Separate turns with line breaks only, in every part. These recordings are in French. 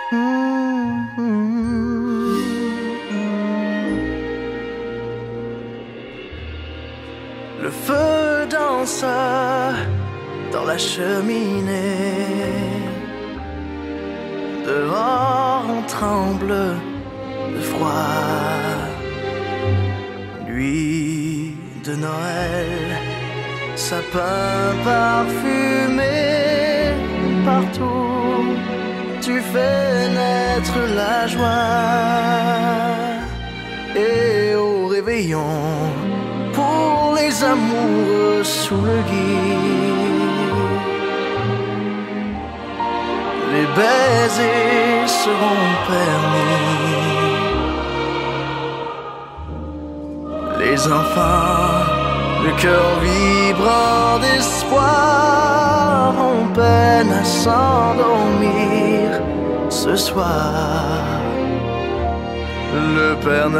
Le feu danse dans la cheminée. Dehors on tremble de froid. Nuit de Noël, sapin parfumé. Partout tu fais naître la joie. Et au réveillon, pour les amoureux sous le gui, les baisers seront permis. Les enfants, le cœur vibrant d'espoir, ont peine à s'endormir ce soir. Le Père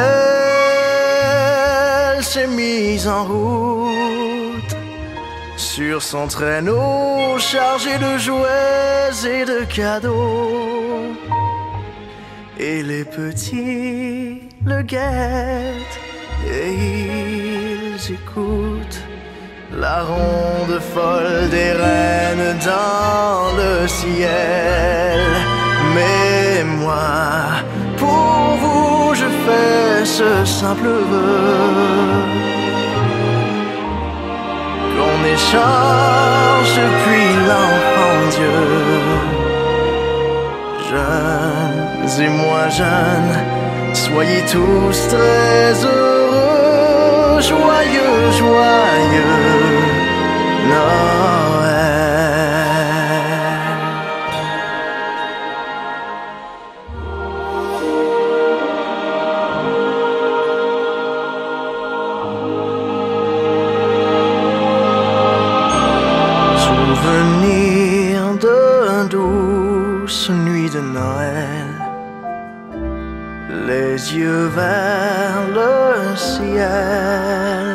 Noël s'est mis en route sur son traîneau chargé de jouets et de cadeaux. Et les petits le guettent et ils écoutent la ronde folle des reines dans le ciel. Mais moi, pour vous, je fais ce simple vœu, qu'on échange depuis l'enfant Dieu. Jeunes et moins jeunes, soyez tous très heureux, joyeux, joyeux Noël. Souvenir de douce nuit de Noël, les yeux vers le ciel.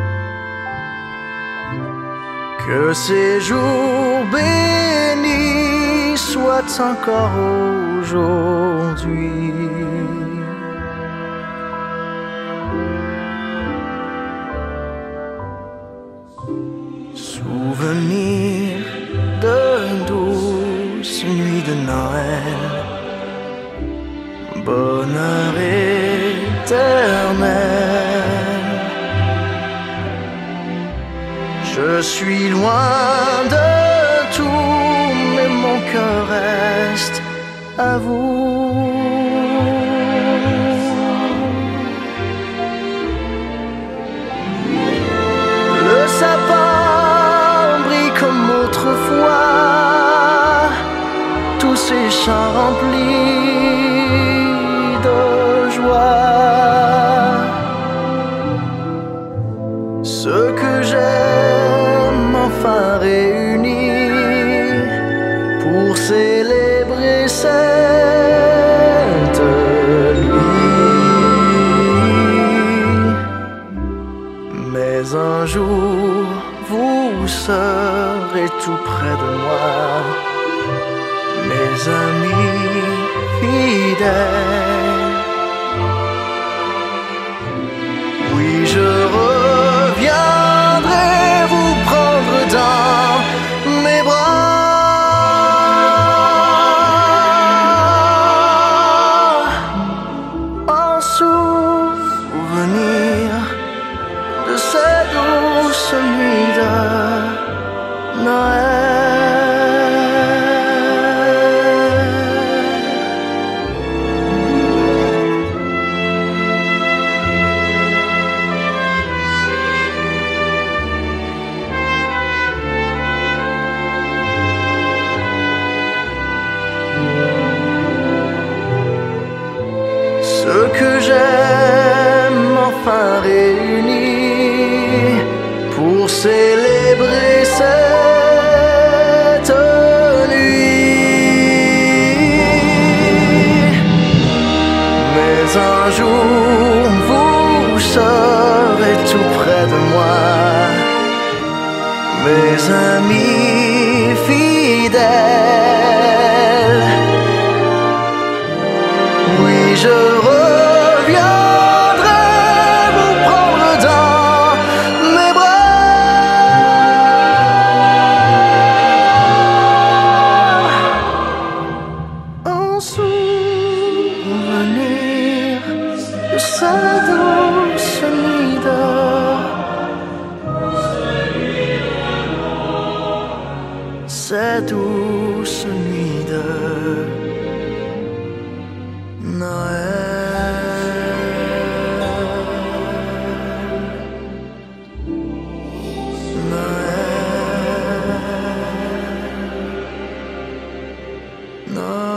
Que ces jours bénis soient encore aujourd'hui. Souvenir de douce nuit de Noël, bonheur éternel. Je suis loin de tout, mais mon cœur reste à vous. Le sapin brille comme autrefois, tous ces chants remplis de joie. Ce que j'aime enfin réunis pour célébrer cette nuit. Mais un jour vous serez tout près de moi, mes amis fidèles. Oui, je reviendrai vous prendre dans mes bras, en souvenir de ces douces nuits de Noël. ces douces nuits de Noël.